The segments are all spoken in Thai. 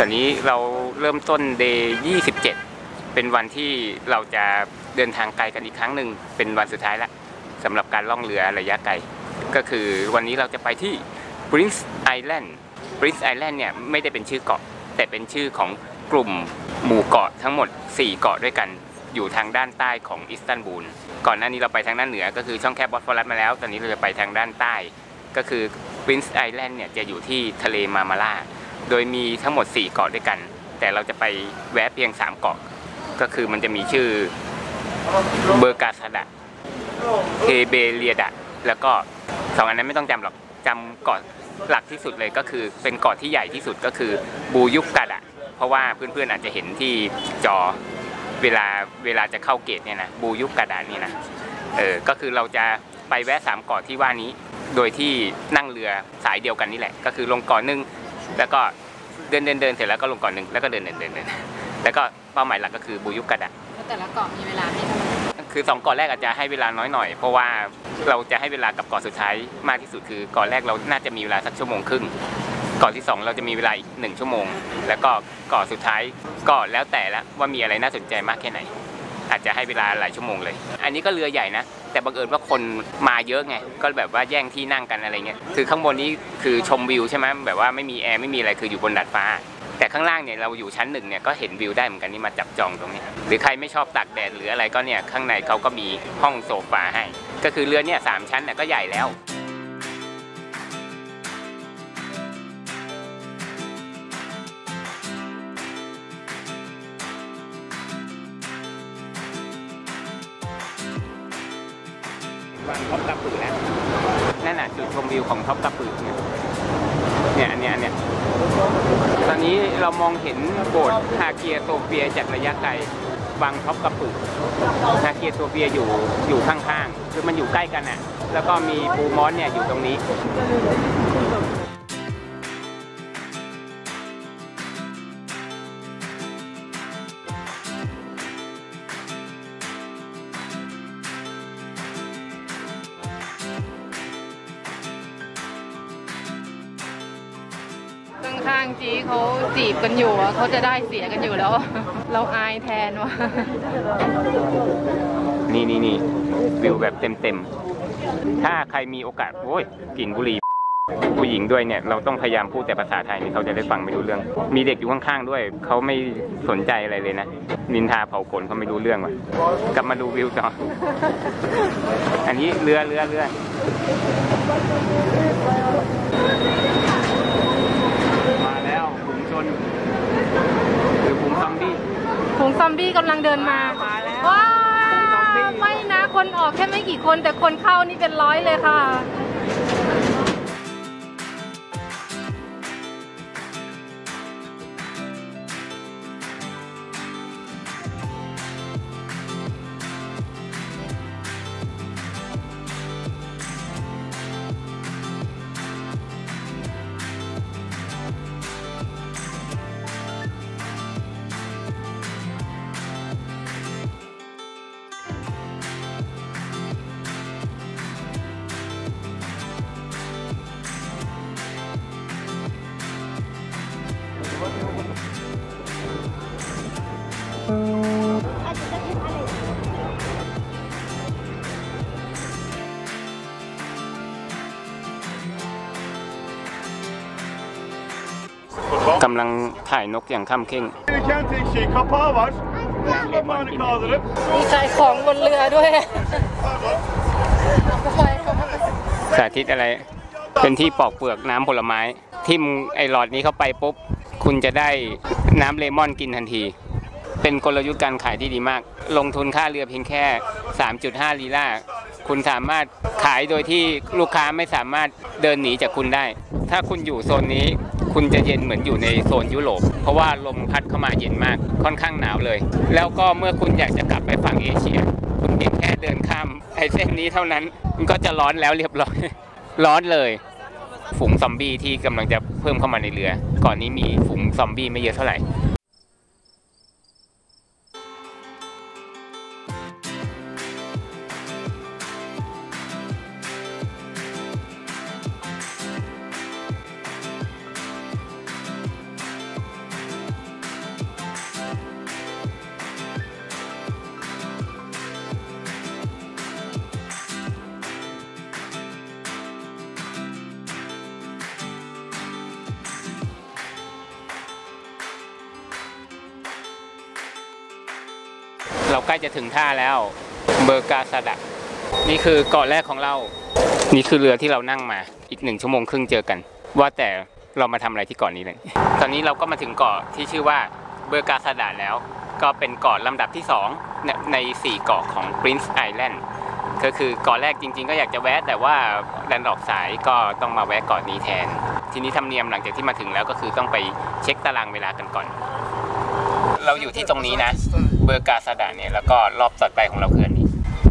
ตอนนี้เราเริ่มต้นเดย์27เป็นวันที่เราจะเดินทางไกลกันอีกครั้งหนึ่งเป็นวันสุดท้ายแล้วสำหรับการล่องเรือระยะไกลก็คือวันนี้เราจะไปที่ Prince Island Prince Island เนี่ยไม่ได้เป็นชื่อเกาะแต่เป็นชื่อของกลุ่มหมู่เกาะทั้งหมด4เกาะด้วยกันอยู่ทางด้านใต้ของอิสตันบูลก่อนหน้านี้เราไปทางด้านเหนือก็คือช่องแคบบอสฟอรัสมาแล้วตอนนี้เราจะไปทางด้านใต้ก็คือ Prince Island เนี่ยจะอยู่ที่ทะเลมามาล่าโดยมีทั้งหมด4เกาะด้วยกันแต่เราจะไปแวะเพียง3เกาะก็คือมันจะมีชื่อเบอร์กาซาดะเฮเบเลียดะแล้วก็2อันนั้นไม่ต้องจำหรอกจำเกาะหลักที่สุดเลยก็คือเป็นเกาะที่ใหญ่ที่สุดก็คือบูยุกกาดะเพราะว่าเพื่อนๆอาจจะเห็นที่จอเวลาจะเข้าเกตเนี่ยนะบูยุกกาดะนี่นะก็คือเราจะไปแวะ3เกาะที่ว่านี้โดยที่นั่งเรือสายเดียวกันนี่แหละก็คือลงเกาะนึงแล้วก็เดินเสร็จแล้วก็ลงเกาะนึงแล้วก็เดินแล้วก็เป้าหมายหลักก็คือบูยุกกาดะแล้วแต่ละเกาะมีเวลาให้เท่าไหร่คือ2เกาะแรกอาจจะให้เวลาน้อยหน่อยเพราะว่าเราจะให้เวลากับเกาะสุดท้ายมากที่สุดคือเกาะแรกเราน่าจะมีเวลาสักชั่วโมงครึ่งเกาะที่2เราจะมีเวลาอีก1ชั่วโมงแล้วก็เกาะสุดท้ายก็แล้วแต่ละว่ามีอะไรน่าสนใจมากแค่ไหนอาจจะให้เวลาหลายชั่วโมงเลยอันนี้ก็เรือใหญ่นะแต่บังเอิญว่าคนมาเยอะไงก็แบบว่าแย่งที่นั่งกันอะไรเงี้ยคือข้างบนนี้คือชมวิวใช่ไหมแบบว่าไม่มีแอร์ไม่มีอะไรคืออยู่บนดาดฟ้าแต่ข้างล่างเนี่ยเราอยู่ชั้น1เนี่ยก็เห็นวิวได้เหมือนกันนี่มาจับจองตรงนี้หรือใครไม่ชอบตากแดดหรืออะไรก็เนี่ยข้างในเขาก็มีห้องโซฟาให้ก็คือเรือเนี่ย3ชั้นเนี่ยก็ใหญ่แล้ววางท็อปกระปือแล้วนั่นน่ะจุดชมวิวของท็อปกระปือเนี่ยอันเนี้ยตอนนี้เรามองเห็นโบสถ์ฮาเกียโซเฟียจากระยะไกลวางท็อปกระปือฮาเกียโซเฟียอยู่ข้างๆคือมันอยู่ใกล้กันน่ะแล้วก็มีปูมอสเนี่ยอยู่ตรงนี้ข้างๆจีเขาจีบกันอยู่เขาจะได้เสียกันอยู่แล้วเราอายแทนว่ะนี่วิวแบบเต็มถ้าใครมีโอกาสโอ้ยกลิ่นบุหรี่ผู้หญิงด้วยเนี่ยเราต้องพยายามพูดแต่ภาษาไทยนี่เขาจะได้ฟังไม่รู้เรื่องมีเด็กอยู่ข้างๆด้วยเขาไม่สนใจอะไรเลยนะนินทาเผาขนเขาไม่รู้เรื่องว่ะกลับมาดูวิวต่ออันนี้เรือมาแล้วฝูงชนหรือฝูงซอมบี้กำลังเดินมาว้าวไม่นะคนออกแค่ไม่กี่คนแต่คนเข้านี่เป็น100เลยค่ะกำลังถ่ายนกอย่างค่ำเข่งมีขายของบนเรือด้วยสาธิตอะไรเป็นที่ปอกเปลือกน้ำผลไม้ทิ่มไอหลอดนี้เข้าไปปุ๊บคุณจะได้น้ำเลมอนกินทันทีเป็นกลยุทธ์การขายที่ดีมากลงทุนค่าเรือเพียงแค่ 3.5 ลีลาคุณสามารถขายโดยที่ลูกค้าไม่สามารถเดินหนีจากคุณได้ถ้าคุณอยู่โซนนี้คุณจะเย็นเหมือนอยู่ในโซนยุโรปเพราะว่าลมพัดเข้ามาเย็นมากค่อนข้างหนาวเลยแล้วก็เมื่อคุณอยากจะกลับไปฝั่งเอเชียคุณเพียงแค่เดินข้ามไอ้เส้นนี้เท่านั้นมันก็จะร้อนแล้วเรียบร้อยร้อนเลยฝูงซอมบี้ที่กำลังจะเพิ่มเข้ามาในเรือก่อนนี้มีฝูงซอมบี้ไม่เยอะเท่าไหร่เเราใกล้จะถึงท่าแล้วเบอร์กาซาดะนี่คือเกาะแรกของเรานี่คือเรือที่เรานั่งมาอีก1 ชั่วโมงครึ่งเจอกันว่าแต่เรามาทำอะไรที่เกาะนี้เลยตอนนี้เราก็มาถึงเกาะที่ชื่อว่าเบอร์กาซาดะแล้วก็เป็นเกาะลำดับที่2ใน4เกาะของ Prince Island ก็คือเกาะแรกจริงๆก็อยากจะแวะแต่ว่าดันออกสายก็ต้องมาแวะเกาะนี้แทนทีนี้ธรรมเนียมหลังจากที่มาถึงแล้วก็คือต้องไปเช็คตารางเวลากันก่อนเราอยู่ที่ตรงนี้นะเบอร์กาซาดะเนี่ยแล้วก็รอบต่อไปของเราคืออันนี้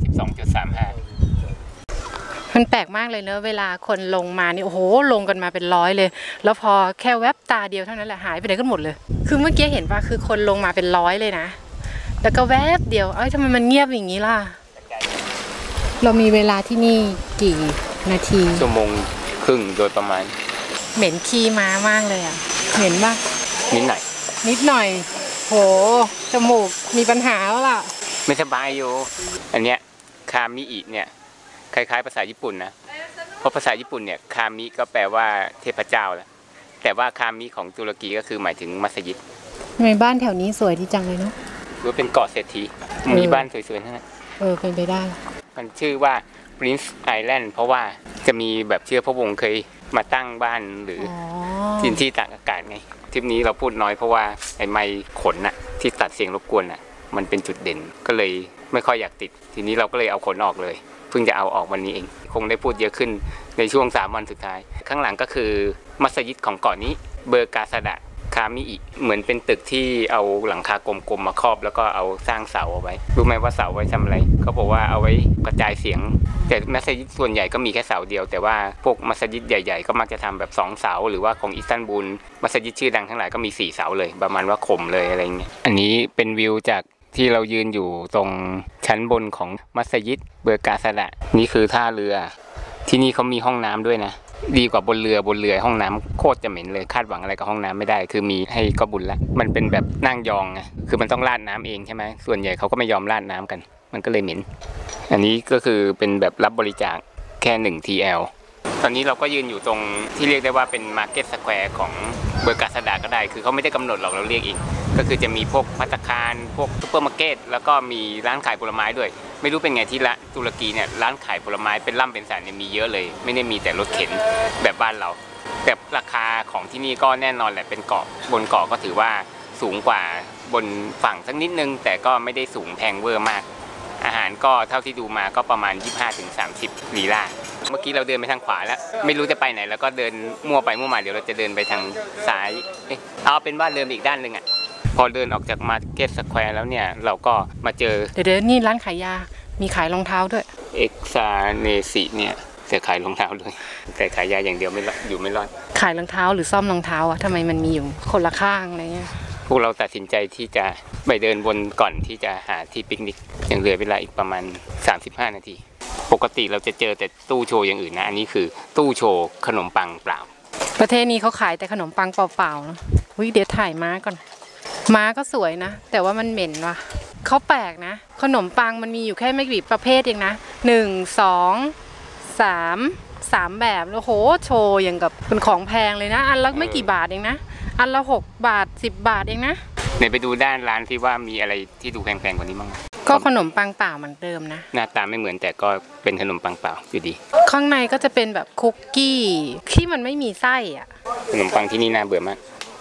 12.35 มันแปลกมากเลยเนอะเวลาคนลงมานี่โอ้โหลงกันมาเป็น100เลยแล้วพอแค่แวบตาเดียวเท่านั้นแหละหายไปไหนกันหมดเลยคือเมื่อกี้เห็นป่ะคือคนลงมาเป็น100เลยนะแล้วก็แวบเดียวทำไมมันเงียบอย่างนี้ล่ะเรามีเวลาที่นี่กี่นาที 1 ชั่วโมงครึ่งโดยประมาณเหม็นขี้ม้ามากเลยอ่ะเหม็นมากนิดหน่อยโหจมูกมีปัญหาแล้วล่ะไม่สบายอยู่อันเนี้ยคามิอิเนี่ยคล้ายๆภาษาญี่ปุ่นนะเพราะภาษาญี่ปุ่นเนี่ยคามิก็แปลว่าเทพเจ้าแหละแต่ว่าคามิของตุรกีก็คือหมายถึงมัสยิดในบ้านแถวนี้สวยดีจังเลยเนาะหรือเป็นเกาะเศรษฐีมีบ้านสวยๆนั่นแหละเป็นไปได้มันชื่อว่า Prince Island เพราะว่าจะมีแบบเชื้อพระวงศ์เคยมาตั้งบ้านหรือที่ที่ตากอากาศไงทริปนี้เราพูดน้อยเพราะว่าไอ้ไมค์ขนน่ะที่ตัดเสียงรบกวนน่ะมันเป็นจุดเด่นก็เลยไม่ค่อยอยากติดทีนี้เราก็เลยเอาขนออกเลยเพิ่งจะเอาออกวันนี้เองคงได้พูดเยอะขึ้นในช่วง3 วันสุดท้ายข้างหลังก็คือมัสยิดของเกาะนี้เบอร์กาซาดะคามิอิเหมือนเป็นตึกที่เอาหลังคากลมๆมาครอบแล้วก็เอาสร้างเสาเอาไว้รู้ไหมว่าเสาไว้ทำอะไรเขาบอกว่าเอาไว้กระจายเสียงแต่มัสยิดส่วนใหญ่ก็มีแค่เสาเดียวแต่ว่าพวกมัสยิดใหญ่ๆก็มักจะทำแบบ2 เสาหรือว่าของอิสตันบูลมัสยิดชื่อดังทั้งหลายก็มี4 เสาเลยประมาณว่าข่มเลยอะไรเงี้ยอันนี้เป็นวิวจากที่เรายืนอยู่ตรงชั้นบนของมัสยิดเบอร์กาซาดะนี่คือท่าเรือที่นี่เขามีห้องน้ำด้วยนะดีกว่าบนเรือห้องน้ำโคตรจะเหม็นเลยคาดหวังอะไรกับห้องน้ำไม่ได้คือมีให้ก็บุญละมันเป็นแบบนั่งยองไงคือมันต้องราดน้ำเองใช่ไหมส่วนใหญ่เขาก็ไม่ยอมราดน้ำกันมันก็เลยเหม็นอันนี้ก็คือเป็นแบบรับบริจาคแค่1 TL ตอนนี้เราก็ยืนอยู่ตรงที่เรียกได้ว่าเป็นมาร์เก็ตสแควร์ของเบอร์กาซาดะก็ได้คือเขาไม่ได้กำหนดหรอกเราเรียกเองก็คือจะมีพวกภัตตาคารพวกซุปเปอร์มาร์เก็ตแล้วก็มีร้านขายผลไม้ด้วยไม่รู้เป็นไงที่ละตุรกีเนี่ยร้านขายผลไม้เป็นล่ำเป็นสันเนี่ยมีเยอะเลยไม่ได้มีแต่รถเข็นแบบบ้านเราแต่ราคาของที่นี่ก็แน่นอนแหละเป็นเกาะบนเกาะก็ถือว่าสูงกว่าบนฝั่งสักนิดนึงแต่ก็ไม่ได้สูงแพงเวอร์มากอาหารก็เท่าที่ดูมาก็ประมาณ 25-30 ลีลาเมื่อกี้เราเดินไปทางขวาแล้วไม่รู้จะไปไหนแล้วก็เดินมั่วไปมั่วมาเดี๋ยวเราจะเดินไปทางซ้ายเอาเป็นว่าเดินอีกด้านนึงอ่ะพอเดินออกจากมาร์เก็ตสแควร์แล้วเนี่ยเราก็มาเจอเดี๋ยวนี่ร้านขายยามีขายรองเท้าด้วยเอ็กซาเนซิเนี่ยจะขายรองเท้าด้วยแต่ขายยาอย่างเดียวไม่รอดขายรองเท้าหรือซ่อมรองเท้าอ่ะทำไมมันมีอยู่คนละข้างอะไรเงี้ยพวกเราตัดสินใจที่จะไปเดินวนก่อนที่จะหาที่ปิกนิกยังเหลือเวลาอีกประมาณ35 นาทีปกติเราจะเจอแต่ตู้โชว์อย่างอื่นนะอันนี้คือตู้โชว์ขนมปังเปล่าประเทศนี้เขาขายแต่ขนมปังเปล่าๆนะเดี๋ยวถ่ายม้าก่อนม้าก็สวยนะแต่ว่ามันเหม็นว่ะเขาแปลกนะขนมปังมันมีอยู่แค่ไม่กี่ประเภทเองนะ1 2 3แบบแล้วโหโชว์อย่างกับเป็นของแพงเลยนะอันละไม่กี่บาทเองนะอันละ6 บาท10 บาทเองนะไหนไปดูด้านร้านที่ว่ามีอะไรที่ดูแพงๆกว่านี้มั้งก็ขนมปังเปล่าเหมือนเดิมนะหน้าตาไม่เหมือนแต่ก็เป็นขนมปังเปล่าอยู่ดีข้างในก็จะเป็นแบบคุกกี้ที่มันไม่มีไส้อ่ะขนมปังที่นี่น่าเบื่อมาก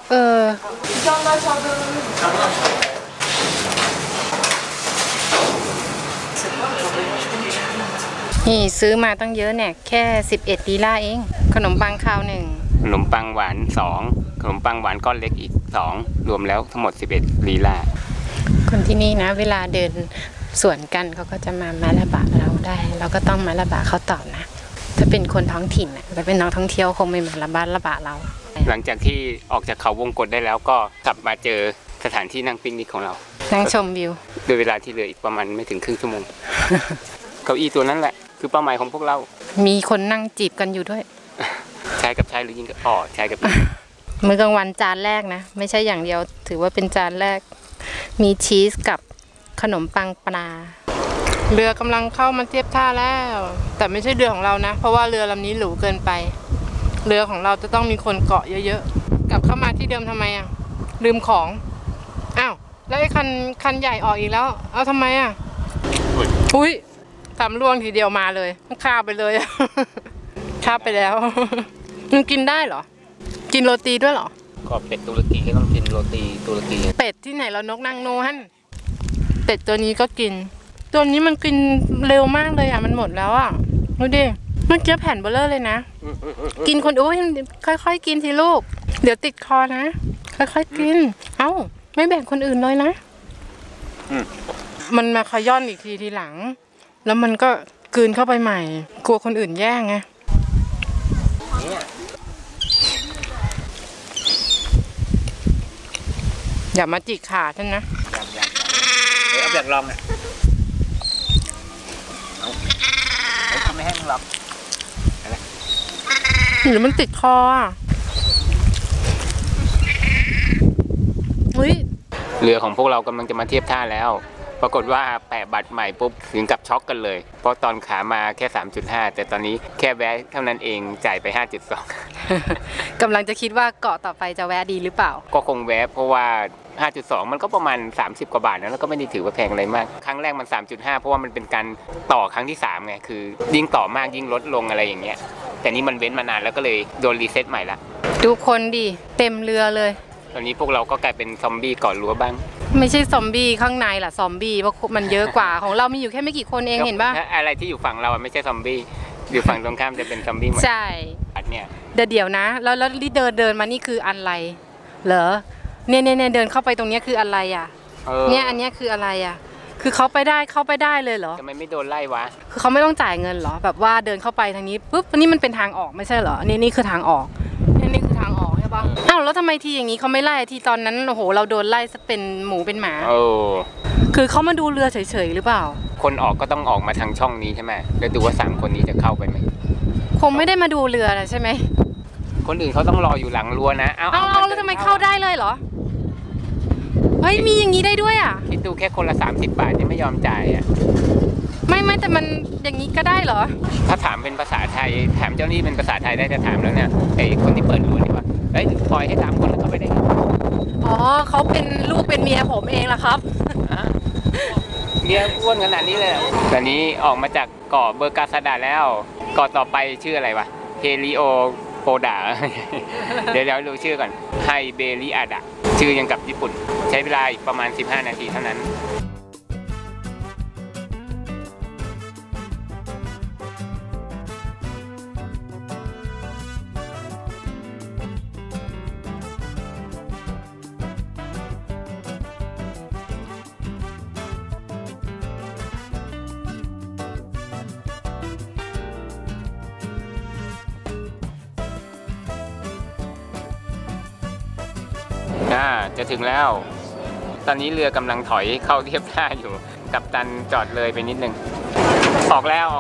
นี่ซื้อมาตั้งเยอะเนี่ยแค่11 ลีลาเองขนมปังคาว1 ขนมปังหวาน2ขนมปังหวานก้อนเล็กอีก2รวมแล้วทั้งหมด11 ลีลาคนที่นี่นะเวลาเดินสวนกันเขาก็จะมาละบะเราได้เราก็ต้องมาละบะเขาตอบนะถ้าเป็นคนท้องถิ่นถ้าเป็นนักท่องเที่ยวคงไม่มาละบะเราหลังจากที่ออกจากเขาวงกตได้แล้วก็กลับมาเจอสถานที่นั่งปิกนิกของเรานั่งชมวิวโดยเวลาที่เหลืออีกประมาณไม่ถึงครึ่งชั่วโมงเก้าอี้ตัวนั้นแหละคือเป้าหมายของพวกเรามีคนนั่งจีบกันอยู่ด้วยชายกับชายหรือยิงกับชายกับมื้อกลางวันจานแรกนะไม่ใช่อย่างเดียวถือว่าเป็นจานแรกมีชีสกับขนมปังปลาเรือกำลังเข้ามาเทียบท่าแล้วแต่ไม่ใช่เรือของเรานะเพราะว่าเรือลำนี้หรูเกินไปเรือของเราจะต้องมีคนเกาะเยอะๆกลับเข้ามาที่เดิมทำไมอ่ะลืมของอ้าวแล้วไอ้คันใหญ่ออกอีกแล้ว เอาทำไมอ่ะอุ้ยตำล่วงทีเดียวมาเลยข้าวไปเลยข้าวไปแล้วมันกินได้เหรอกินโรตีด้วยเหรอก็เป็ดตุรกีก็ต้องกินโรตีตุรกีเป็ดที่ไหนเรานกนางนูฮั่นเป็ดตัวนี้ก็กินตัวนี้มันกินเร็วมากเลยอ่ะมันหมดแล้วอ่ะดูดิเมื่อกี้แผ่นเบลเลอร์เลยนะกินคนโอ้ยค่อยๆกินทีลูกเดี๋ยวติดคอนะค่อยๆกินเอ้าไม่แบ่งคนอื่นเลยนะมันมาขย้อนอีกทีหลังแล้วมันก็กลืนเข้าไปใหม่กลัวคนอื่นแย่งไงอย่ามาจิกขาฉันนะเอาแบบลองอ่ะเอาไม่ให้มึงหรอกหรือมันติดคออ่ะเรือของพวกเรากำลังจะมาเทียบท่าแล้วปรากฏว่าแปะบัตรใหม่ปุ๊บถึงกับช็อกกันเลยเพราะตอนขามาแค่ 3.5 แต่ตอนนี้แค่แวะเท่านั้นเองจ่ายไป 5.2 กำลังจะคิดว่าเกาะต่อไปจะแวะดีหรือเปล่าก็คงแวะเพราะว่า 5.2 มันก็ประมาณ30 กว่าบาทนะแล้วก็ไม่ได้ถือว่าแพงอะไรมากครั้งแรกมัน 3.5 เพราะว่ามันเป็นการต่อครั้งที่3ไงคือยิ่งต่อมากยิ่งลดลงอะไรอย่างเงี้ยแต่นี่มันเว้นมานานแล้วก็เลยโดนรีเซ็ตใหม่ละดูคนดิเต็มเรือเลยตอนนี้พวกเราก็กลายเป็นซอมบี้ก่อนรั้วบ้างไม่ใช่ซอมบี้ข้างในล่ะซอมบี้เพราะมันเยอะกว่าของเรามีอยู่แค่ไม่กี่คนเองเห็นป่ะอะไรที่อยู่ฝั่งเราไม่ใช่ซอมบี้อยู่ฝั่งตรงข้ามจะเป็นซอมบี้หมดใช่เนี่ยเดี๋ยวนะแล้วที่เดินมานี่คืออะไรเหรอเนี่ยเดินเข้าไปตรงนี้คืออะไรอ่ะเนี่ยอันนี้คืออะไรอ่ะคือเขาไปได้เลยเหรอทำไมไม่โดนไล่วะคือเขาไม่ต้องจ่ายเงินเหรอแบบว่าเดินเข้าไปทางนี้ปุ๊บนี่มันเป็นทางออกไม่ใช่เหรอนี่คือทางออกนี่คือทางออกใช่ปะอ้าวแล้วทำไมทีอย่างนี้เขาไม่ไล่ทีตอนนั้นโอ้โหเราโดนไล่เป็นหมูเป็นหมาคือเขามาดูเรือเฉยๆหรือเปล่าคนออกก็ต้องออกมาทางช่องนี้ใช่ไหมแล้วดูว่า3 คนนี้จะเข้าไปไหมคงไม่ได้มาดูเรือนะใช่ไหมคนอื่นเขาต้องรออยู่หลังรั้วนะเอาแล้วทำไมเข้าได้เลยเหรอเฮ้ยมีอย่างนี้ได้ด้วยอ่ะคิดดูแค่คนละ30 บาทยังไม่ยอมจ่ายอ่ะไม่แต่มันอย่างนี้ก็ได้เหรอถ้าถามเป็นภาษาไทยถามเจ้าหนี้เป็นภาษาไทยได้จะถามแล้วเนี่ยไอ้คนที่เปิดรั้วนี่ว่าเฮ้ยปล่อยให้3 คนแล้วเข้าไปได้อ๋อเขาเป็นลูกเป็นเมียผมเองล่ะครับเมียอ้วนขนาดนี้เลยตอนนี้ออกมาจากเกาะเบอร์กาซาดาแล้วเกาะต่อไปชื่ออะไรวะเฮลิโอโปดาเดี๋ยวดูชื่อก่อนไฮเบริอาดะชื่อยังกับญี่ปุ่นใช้เวลาอีกประมาณ15 นาทีเท่านั้นจะถึงแล้วตอนนี้เรือกำลังถอยเข้าเทียบท่าอยู่กัปตันจอดเลยไปนิดนึงออกแล้ว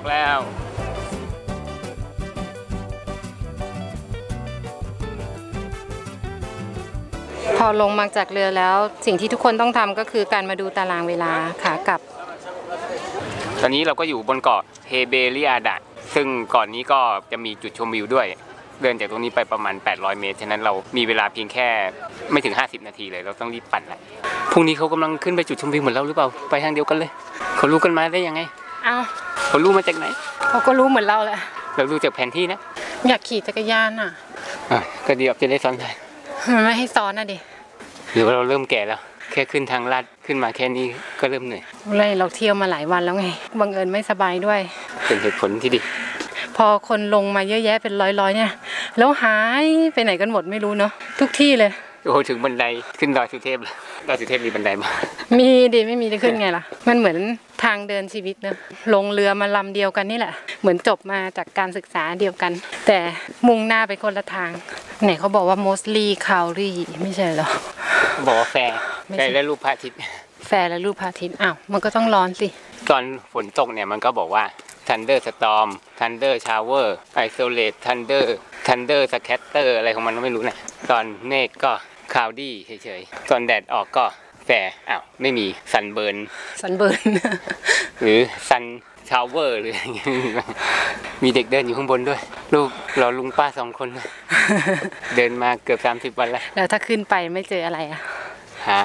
พอลงมาจากเรือแล้วสิ่งที่ทุกคนต้องทำก็คือการมาดูตารางเวลาขากลับตอนนี้เราก็อยู่บนเกาะเฮเบริอาดะซึ่งเกาะนี้ก็จะมีจุดชมวิวด้วยเดินจากตรงนี้ไปประมาณ800 เมตรฉะนั้นเรามีเวลาเพียงแค่ไม่ถึง50 นาทีเลยเราต้องรีบปั่นแหละพรุ่งนี้เขากำลังขึ้นไปจุดชมวิวเหมือนเราหรือเปล่าไปทางเดียวกันเลยเขารู้กันมาได้ยังไงเขารู้มาจากไหนเขาก็รู้เหมือนเราแหละเราดูจากแผนที่นะอยากขี่จักรยานก็ดีจะได้ซ้อนได้ไม่ให้ซ้อนนะดิหรือว่าเราเริ่มแก่แล้วแค่ขึ้นทางลาดขึ้นมาแค่นี้ก็เริ่มเหนื่อยเราเที่ยวมาหลายวันแล้วไงบังเอิญไม่สบายด้วยเป็นเหตุผลที่ดีพอคนลงมาเยอะแยะเป็นร้อยเนี่ยแล้วหายไปไหนกันหมดไม่รู้เนาะทุกที่เลยโอ้ถึงบันไดขึ้นดอยสุเทพเลยดอยสุเทพมีบันไดมามีดิไม่มีจะขึ้นไงล่ะมันเหมือนทางเดินชีวิตนะลงเรือมาลำเดียวกันนี่แหละเหมือนจบมาจากการศึกษาเดียวกันแต่มุ่งหน้าไปคนละทางไหนเขาบอกว่า mostly calorie ไม่ใช่เหรอบอกว่าแฟร์และรูปพระอาทิตย์แฟร์และรูปพระอาทิตย์อ้าวมันก็ต้องร้อนสิตอนฝนตกเนี่ยมันก็บอกว่า Thunder Storm Thunder Shower Isolate Thunder Scatter อะไรของมันก็ไม่รู้นะตอนเมฆก็ Cloudy เฉยๆตอนแดดออกก็แฟร์ไม่มี Sunburn หรือ Sun Shower หรืออะไรอย่างเงี้ยมีเด็กเดินอยู่ข้างบนด้วยลูกเราลุงป้า2 คน เดินมาเกือบ30 วันแล้วถ้าขึ้นไปไม่เจออะไรหา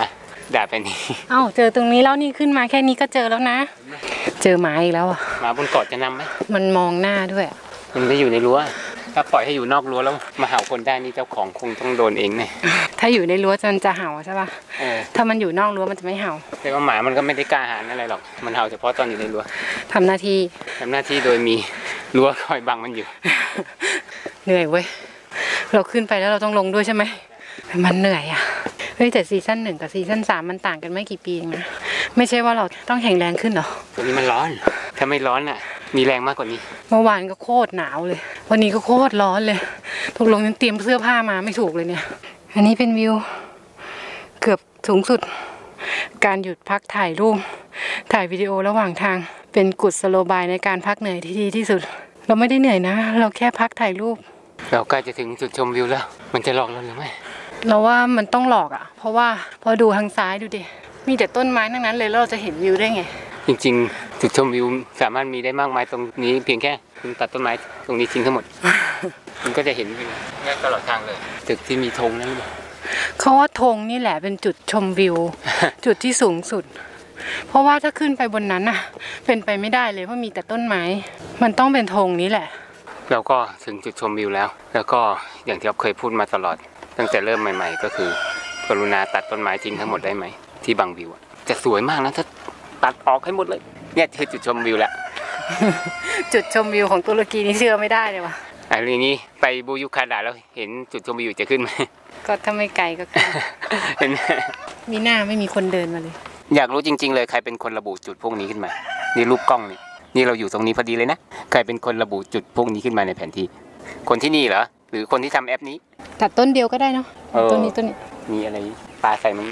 ด่าไปนี่เอ้าเจอตรงนี้แล้วนี่ขึ้นมาแค่นี้ก็เจอแล้วนะ เจอหมาอีกแล้วอ่ะหมาบนเกาะจะนำไหมมันมองหน้าด้วยมันไม่อยู่ในรั้วถ้าปล่อยให้อยู่นอกรั้วแล้วมาเห่าคนได้นี่เจ้าของคงต้องโดนเองแน่ถ้าอยู่ในรั้วมันจะเห่าใช่ป่ะ ถ้ามันอยู่นอกรั้วมันจะไม่เห่าแต่ว่าหมามันก็ไม่ได้กล้าหาญอะไรหรอกมันเห่าเฉพาะตอนอยู่ในรั้วทำหน้าที่โดยมีรั้วคอยบังมันอยู่เหนื่อยเว้ย เราขึ้นไปแล้วเราต้องลงด้วยใช่ไหม มันเหนื่อยอ่ะ เฮ้ยแต่ซีซั่น1กับซีซั่น3มันต่างกันไม่กี่ปีเองนะ ไม่ใช่ว่าเราต้องแข็งแรงขึ้นหรอตัวนี้มันร้อน ถ้าไม่ร้อนอ่ะ มีแรงมากกว่านี้เมื่อวานก็โคตรหนาวเลย วันนี้ก็โคตรร้อนเลยตกลงยังเตรียมเสื้อผ้ามาไม่ถูกเลยเนี่ย อันนี้เป็นวิวเกือบสูงสุด การหยุดพักถ่ายรูป ถ่ายวิดีโอระหว่างทาง เป็นกุศโลบายในการพักเหนื่อยที่ดีที่สุด เราไม่ได้เหนื่อยนะ เราแค่พักถ่ายรูปเราใกล้จะถึงจุดชมวิวแล้ว มันจะหลอกเราหรือไม่เราว่ามันต้องหลอกอ่ะ เพราะว่าพอดูทางซ้ายดูดิ มีแต่ต้นไม้ทั้งนั้นเลยแล้วเราจะเห็นวิวได้ไงจริงๆจุดชมวิวสามารถมีได้มากมายตรงนี้เพียงแค่คุณตัดต้นไม้ตรงนี้ทิ้งทั้งหมด มันก็จะเห็นวิวง่ายตลอดทางเลยตึกที่มีธงนั่นหรือเปล่าเขาว่าธงนี่แหละเป็นจุดชมวิว จุดที่สูงสุด เพราะว่าถ้าขึ้นไปบนนั้นน่ะ เป็นไปไม่ได้เลยเพราะมีแต่ต้นไม้ มันต้องเป็นธงนี้แหละเราก็ถึงจุดชมวิวแล้ว แล้วก็อย่างที่เราเคยพูดมาตลอด ตั้งแต่เริ่มใหม่ๆ ก็คือกรุณาตัดต้นไม้ทิ้งทั้งหมดได้ไหมที่บางวิวจะสวยมากนะถ้าตัดออกให้หมดเลยเนี่ยคือจุดชมวิวแล้วจุดชมวิวของตุรกีนี่เชื่อไม่ได้เลยว่ะอะไรอย่างนี้ไปบูยุคาดาแล้วเห็นจุดชมวิวจะขึ้นไหมก็ถ้าไม่ไกลก็ขึ้นเห็นไหมมีหน้าไม่มีคนเดินมาเลยอยากรู้จริงๆเลยใครเป็นคนระบุจุดพวกนี้ขึ้นมานี่รูปกล้องนี่เราอยู่ตรงนี้พอดีเลยนะใครเป็นคนระบุจุดพวกนี้ขึ้นมาในแผนที่คนที่นี่เหรอหรือคนที่ทำแอปนี้ตัดต้นเดียวก็ได้เนาะต้นนี้ต้นนี้มีอะไรปลาใส่มัน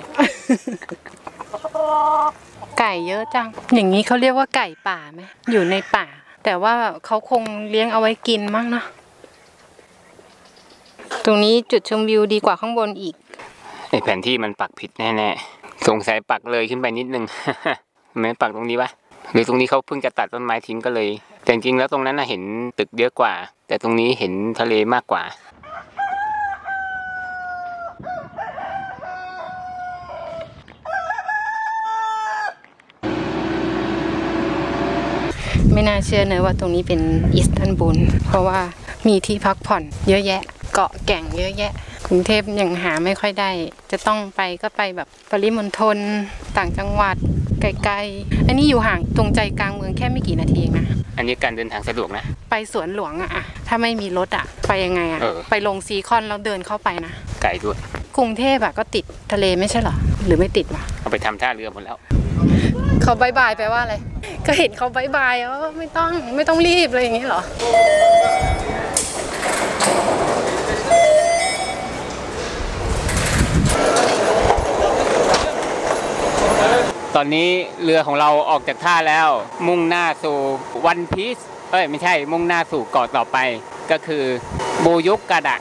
ไก่เยอะจัง อย่างนี้เขาเรียกว่าไก่ป่าไหมอยู่ในป่า แต่ว่าเขาคงเลี้ยงเอาไว้กินมั้งเนาะตรงนี้จุดชมวิวดีกว่าข้างบนอีกไอแผนที่มันปักผิดแน่ๆสงสัยปักเลยขึ้นไปนิดนึง ไม่ปักตรงนี้วะหรือตรงนี้เขาเพิ่งจะตัดต้นไม้ทิ้งก็เลยแต่จริงๆแล้วตรงนั้นน่ะเห็นตึกเยอะกว่า แต่ตรงนี้เห็นทะเลมากกว่าไม่น่าเชื่อเลยว่าตรงนี้เป็นอิสตันบูลเพราะว่ามีที่พักผ่อนเยอะแยะ เกาะแก่งเยอะแยะกรุงเทพยังหาไม่ค่อยได้จะต้องไปก็ไปแบบปริมณฑลต่างจังหวัดไกลๆอันนี้อยู่ห่างตรงใจกลางเมืองแค่ไม่กี่นาทีเองนะอันนี้การเดินทางสะดวกนะไปสวนหลวงอะถ้าไม่มีรถอะไปยังไงอะไปลงซีคอนแล้วเดินเข้าไปนะไกลด้วยกรุงเทพอะก็ติดทะเลไม่ใช่เหรอหรือไม่ติดวะเอาไปทำท่าเรือหมดแล้วเขาบายบายแปลว่าอะไรก็เห็นเขาบายบายไม่ต้องรีบอะไรอย่างนี้เหรอตอนนี้เรือของเราออกจากท่าแล้วมุ่งหน้าสู่วันพีซไม่ใช่มุ่งหน้าสู่เกาะต่อไปก็คือบูยุกกาดะ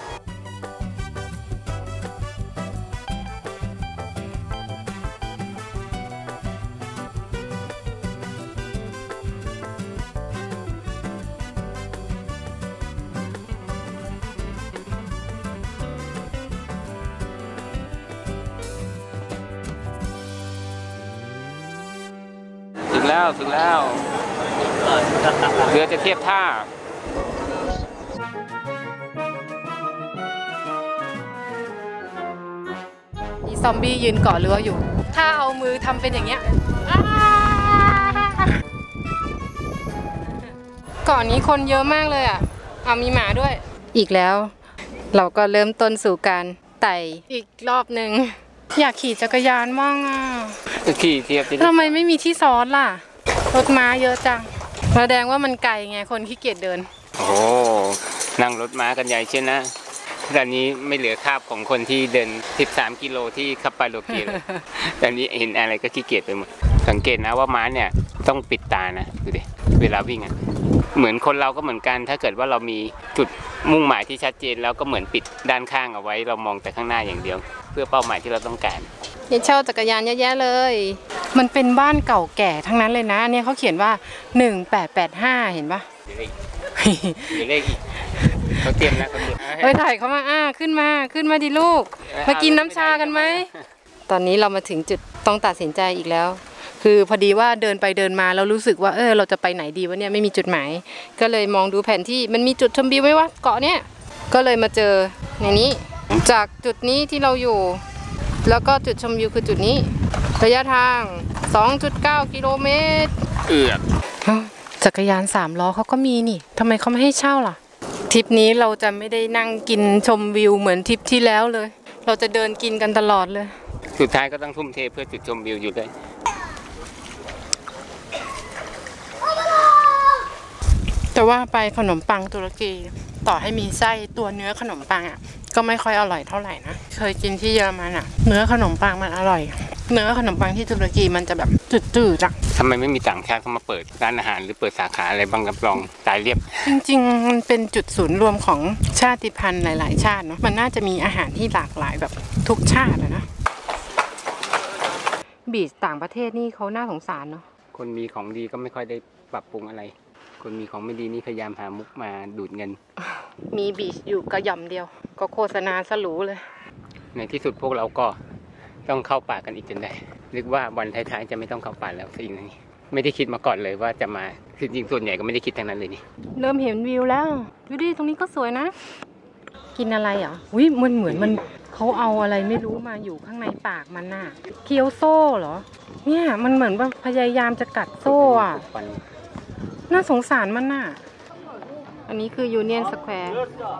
ถึงแล้วเรือจะเทียบท่ามีซอมบี้ยืนเกาะเรืออยู่ถ้าเอามือทำเป็นอย่างเงี้ยเกาะนี้คนเยอะมากเลยอ่ะมีหมาด้วยอีกแล้วเราก็เริ่มต้นสู่การไต่อีกรอบหนึ่งอยากขี่จักรยานมั่งอ่ะขี่เทียบทำไมไม่มีที่ซ้อนล่ะรถม้าเยอะจังแสดงว่ามันไกลไงคนขี้เกียจเดินโอ้นั่งรถม้ากันใหญ่เช่นนะตอนนี้ไม่เหลือคราบของคนที่เดิน13 กิโลที่ขับไปโลเกียเลยตอนนี้เห็นอะไรก็ขี้เกียจไปหมดสังเกตนะว่าม้าเนี่ยต้องปิดตานะดูดิเวลาวิ่งอ่ะเหมือนคนเราก็เหมือนกันถ้าเกิดว่าเรามีจุดมุ่งหมายที่ชัดเจนแล้วก็เหมือนปิดด้านข้างเอาไว้เรามองแต่ข้างหน้าอย่างเดียวเพื่อเป้าหมายที่เราต้องการเช่าจักรยานเยอะแยะเลยมันเป็นบ้านเก่าแก่ทั้งนั้นเลยนะเนี่ยเขาเขียนว่า1885เห็นปะเดี๋ยวเลขอีกเขาเตรียมนะเขาเตรียมเฮ้ยถ่ายเขามาขึ้นมาดิลูกมากินน้ำชากันไหมตอนนี้เรามาถึงจุดต้องตัดสินใจอีกแล้ว คือพอดีว่าเดินไปเดินมาแล้วรู้สึกว่าเราจะไปไหนดีวะเนี่ยไม่มีจุดหมายก็เลยมองดูแผนที่มันมีจุดชมวิวไหมวะเกาะเนี้ยก็เลยมาเจอในนี้จากจุดนี้ที่เราอยู่แล้วก็จุดชมวิวคือจุดนี้ระยะทาง 2.9 กิโลเมตรจักรยาน3 ล้อเขาก็มีนี่ทำไมเขาไม่ให้เช่าล่ะทริปนี้เราจะไม่ได้นั่งกินชมวิวเหมือนทริปที่แล้วเลยเราจะเดินกินกันตลอดเลยสุดท้ายก็ต้องทุ่มเทเพื่อจุดชมวิวอยู่เลยแต่ว่าไปขนมปังตุรกีต่อให้มีไส้ตัวเนื้อขนมปังอ่ะก็ไม่ค่อยอร่อยเท่าไหร่นะเคยกินที่เยอรมันอ่ะเนื้อขนมปังมันอร่อยเนื้อขนมปังที่ตุรกีมันจะแบบจืดๆอ่ะทำไมไม่มีต่างชาติเข้ามาเปิดร้านอาหารหรือเปิดสาขาอะไรบ้างรับรองตายเรียบจริงๆมันเป็นจุดศูนย์รวมของชาติพันธุ์หลายๆชาติเนาะมันน่าจะมีอาหารที่หลากหลายแบบทุกชาตินะบีชต่างประเทศนี่เขาน่าสงสารเนาะคนมีของดีก็ไม่ค่อยได้ปรับปรุงอะไรคนมีของไม่ดีนี่พยายามหามุกมาดูดเงินมีบีชอยู่กระหย่อมเดียวก็โฆษณาสลูเลยในที่สุดพวกเราก็ต้องเข้าป่ากันอีกจนได้นึกว่าวันท้ายๆจะไม่ต้องเข้าป่าแล้วสิ่งนี้ไม่ได้คิดมาก่อนเลยว่าจะมาจริงๆส่วนใหญ่ก็ไม่ได้คิดทางนั้นเลยนี่เริ่มเห็นวิวแล้วดูดิตรงนี้ก็สวยนะกินอะไรเหรออุ้ยมันเหมือนมันเขาเอาอะไรไม่รู้มาอยู่ข้างในปากมันน่ะเคี้ยวโซ่เหรอเนี่ยมันเหมือนว่าพยายามจะกัดโซ่อ่ะน่าสงสารมันน่ะอันนี้คือยูเนียนสแควร์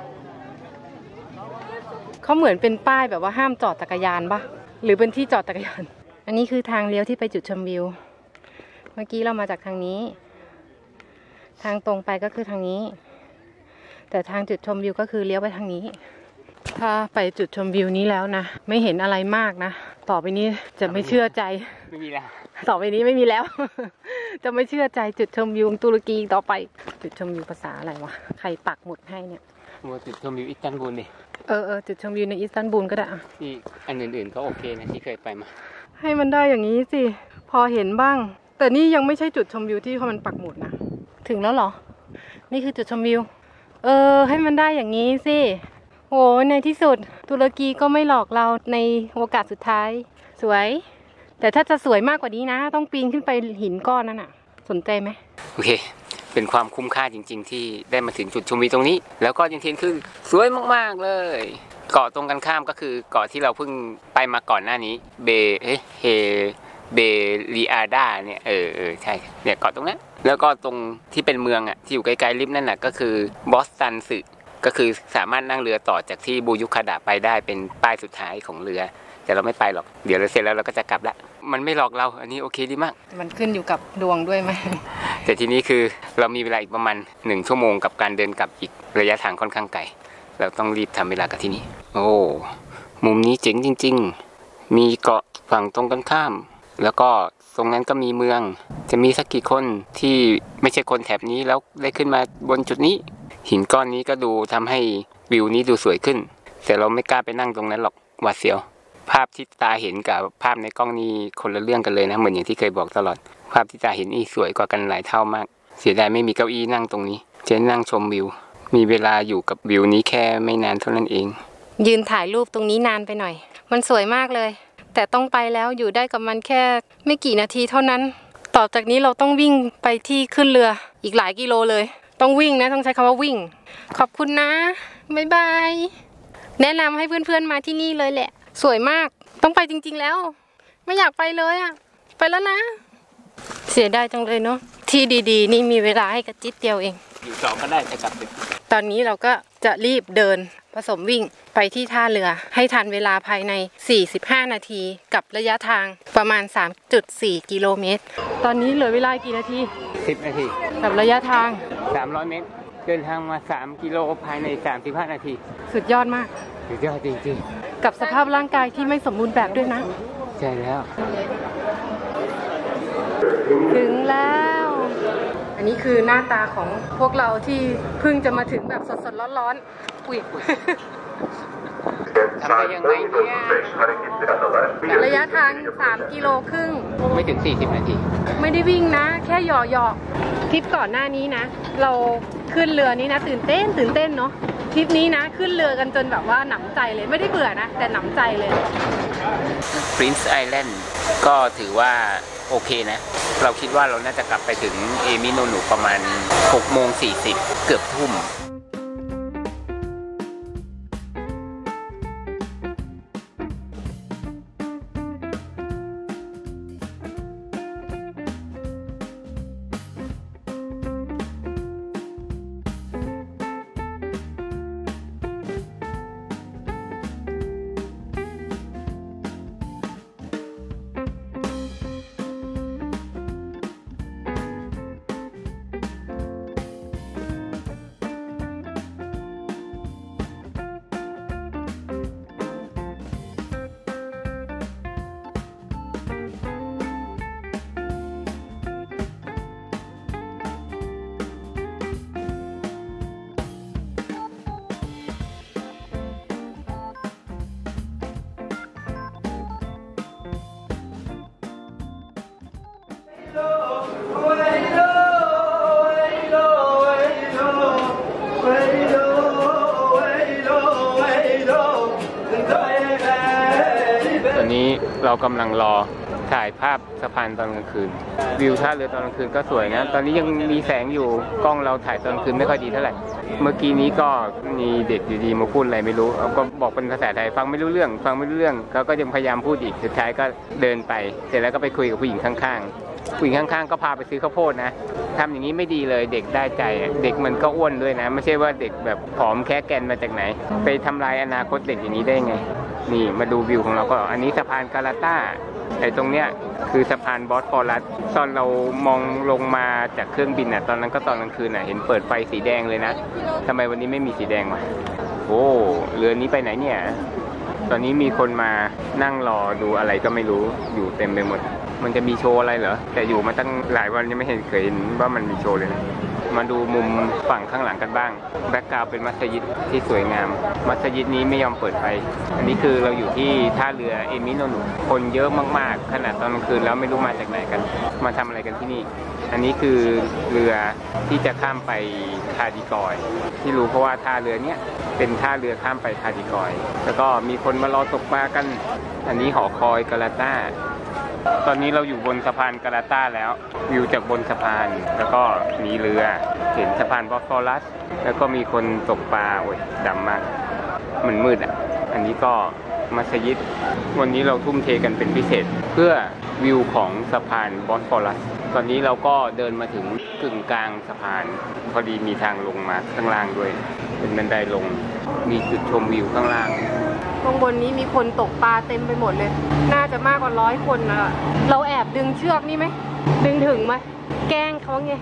เขาเหมือนเป็นป้ายแบบว่าห้ามจอดจักรยานปะหรือเป็นที่จอดจักรยานอันนี้คือทางเลี้ยวที่ไปจุดชมวิวเมื่อกี้เรามาจากทางนี้ทางตรงไปก็คือทางนี้แต่ทางจุดชมวิวก็คือเลี้ยวไปทางนี้ถ้าไปจุดชมวิวนี้แล้วนะไม่เห็นอะไรมากนะต่อไปนี้จะไม่เชื่อใจไม่มีแล้วต่อไปนี้ไม่มีแล้ว จะไม่เชื่อใจจุดชมวิวตุรกีต่อไปจุดชมวิวภาษาอะไรวะใครปักหมุดให้เนี่ยจุดชมวิวอิสตันบูลดิจุดชมวิวในอิสตันบูลก็ได้ที่อันอื่นๆก็โอเคนะที่เคยไปมาให้มันได้อย่างนี้สิพอเห็นบ้างแต่นี่ยังไม่ใช่จุดชมวิวที่มันปักหมุดนะถึงแล้วเหรอนี่คือจุดชมวิวให้มันได้อย่างนี้สิโอ้ในที่สุดตุรกีก็ไม่หลอกเราในโอกาสสุดท้ายสวยแต่ถ้าจะสวยมากกว่านี้นะต้องปีนขึ้นไปหินก้อนนั่นน่ะสนใจไหมโอเคเป็นความคุ้มค่าจริงๆที่ได้มาถึงจุดชมวิวตรงนี้แล้วก็จริงๆคือสวยมากๆเลยเกาะตรงกันข้ามก็คือเกาะที่เราเพิ่งไปมาก่อนหน้านี้เบลีอาดาเนี่ยใช่เนี่ยเกาะตรงนั้นแล้วก็ตรงที่เป็นเมืองอ่ะที่อยู่ไกลๆริมนั่นน่ะก็คือบอสตันสึก็คือสามารถนั่งเรือต่อจากที่บูยุคาดะไปได้เป็นป้ายสุดท้ายของเรือแต่เราไม่ไปหรอกเดี๋ยวเราเสร็จแล้วเราก็จะกลับละมันไม่หลอกเราอันนี้โอเคดีมากมันขึ้นอยู่กับดวงด้วยไหมแต่ทีนี้คือเรามีเวลาอีกประมาณ1 ชั่วโมงกับการเดินกลับอีกระยะทางค่อนข้างไกลเราต้องรีบทำเวลากับที่นี่โอ้มุมนี้เจ๋งจริงๆมีเกาะฝั่งตรงกันข้ามแล้วก็ตรงนั้นก็มีเมืองจะมีสักกี่คนที่ไม่ใช่คนแถบนี้แล้วได้ขึ้นมาบนจุดนี้หินก้อนนี้ก็ดูทำให้วิวนี้ดูสวยขึ้นแต่เราไม่กล้าไปนั่งตรงนั้นหรอกหวาดเสียวภาพที่ตาเห็นกับภาพในกล้องนี้คนละเรื่องกันเลยนะเหมือนอย่างที่เคยบอกตลอดภาพที่ตาเห็นนี่สวยกว่ากันหลายเท่ามากเสียดายไม่มีเก้าอี้นั่งตรงนี้จะนั่งชมวิวมีเวลาอยู่กับวิวนี้แค่ไม่นานเท่านั้นเองยืนถ่ายรูปตรงนี้นานไปหน่อยมันสวยมากเลยแต่ต้องไปแล้วอยู่ได้กับมันแค่ไม่กี่นาทีเท่านั้นต่อจากนี้เราต้องวิ่งไปที่ขึ้นเรืออีกหลายกิโลเลยต้องวิ่งนะต้องใช้คำว่าวิ่งขอบคุณนะบ๊ายบายแนะนำให้เพื่อนๆมาที่นี่เลยแหละสวยมากต้องไปจริงๆแล้วไม่อยากไปเลยอ่ะไปแล้วนะเสียดายจังเลยเนาะที่ดีๆนี่มีเวลาให้กระจิ๊ดเดียวเองอยู่ต่อก็ได้จะกลับดึกตอนนี้เราก็จะรีบเดินผสมวิ่งไปที่ท่าเรือให้ทันเวลาภายใน45 นาทีกับระยะทางประมาณ 3.4 กิโลเมตรตอนนี้เหลือเวลากี่นาที 10 นาทีกับระยะทาง 300 เมตรเดินทางมา3 กิโลภายใน35 นาทีสุดยอดมากสุดยอดจริงๆกับสภาพร่างกายที่ไม่สมบูรณ์แบบด้วยนะใช่แล้วถึงแล้วอันนี้คือหน้าตาของพวกเราที่เพิ่งจะมาถึงแบบสดๆร้อนๆอุ๊ยทำได้ยังไงเนี่ยระยะทาง3 กิโลครึ่งไม่ถึง40 นาทีไม่ได้วิ่งนะแค่หย่อทริปก่อนหน้านี้นะเราขึ้นเรือนี้นะตื่นเต้นเนาะทริปนี้นะขึ้นเรือกันจนแบบว่าหนำใจเลยไม่ได้เบื่อนะแต่หนำใจเลย Prince Island ก็ถือว่าโอเคนะเราคิดว่าเราน่าจะกลับไปถึงเอมิโนนุประมาณ6:40เกือบทุ่มตอนนี้เรากำลังรอถ่ายภาพสะพานตอนกลางคืนวิวท่าเรือตอนกลางคืนก็สวยนะตอนนี้ยังมีแสงอยู่กล้องเราถ่ายตอนกลางคืนไม่ค่อยดีเท่าไหร่เมื่อกี้นี้ก็มีเด็กดีๆมาพูดอะไรไม่รู้ก็บอกเป็นภาษาไทยฟังไม่รู้เรื่องเขาก็ยังพยายามพูดอีกสุดท้ายก็เดินไปเสร็จแล้วก็ไปคุยกับผู้หญิงข้างๆผู้หญิงข้างๆก็พาไปซื้อข้าวโพดนะทำอย่างนี้ไม่ดีเลยเด็กได้ใจเด็กมันก็อ้วนด้วยนะไม่ใช่ว่าเด็กแบบผอมแค่แกนมาจากไหนไปทำลายอนาคตเด็กอย่างนี้ได้ไงนี่มาดูวิวของเราก็อันนี้สะพานกาลาต้าไอ้ตรงเนี้ยคือสะพานบอสฟอรัสตอนเรามองลงมาจากเครื่องบินอ่ะตอนนั้นก็ตอนกลางคืนอ่ะเห็นเปิดไฟสีแดงเลยนะทำไมวันนี้ไม่มีสีแดงวะโอ้เรือนี้ไปไหนเนี่ยตอนนี้มีคนมานั่งรอดูอะไรก็ไม่รู้อยู่เต็มไปหมดมันจะมีโชว์อะไรเหรอแต่อยู่มาตั้งหลายวันยังไม่เคยเห็นว่ามันมีโชว์เลยนะมาดูมุมฝั่งข้างหลังกันบ้างแบ็คกราวด์เป็นมัสยิดที่สวยงามมัสยิดนี้ไม่ยอมเปิดไฟอันนี้คือเราอยู่ที่ท่าเรือเอมิโนนุคนเยอะมากๆขนาดตอนกลางคืนแล้วไม่รู้มาจากไหนกันมาทำอะไรกันที่นี่อันนี้คือเรือที่จะข้ามไปคาดิกอยที่รู้เพราะว่าท่าเรือเนี้ยเป็นท่าเรือข้ามไปคาดิกอยแล้วก็มีคนมารอตกปลากันอันนี้หอคอยกาลาต้าตอนนี้เราอยู่บนสะพานกาลาต้าแล้ววิวจากบนสะพานแล้วก็มีเรือเห็นสะพานบอสฟอรัสแล้วก็มีคนตกปลาโอ้ยดำมากมันมืดอ่ะอันนี้ก็มัสยิดวันนี้เราทุ่มเทกันเป็นพิเศษเพื่อวิวของสะพานบอสฟอรัสตอนนี้เราก็เดินมาถึงกึ่งกลางสะพานพอดีมีทางลงมาข้างล่างด้วยเป็นบันไดลงมีจุดชมวิวข้างล่างข้างบนนี้มีคนตกปลาเต็มไปหมดเลยน่าจะมากกว่า100 คนนะเราแอบดึงเชือกนี่ไหมดึงถึงไหมแกล้งเขาไง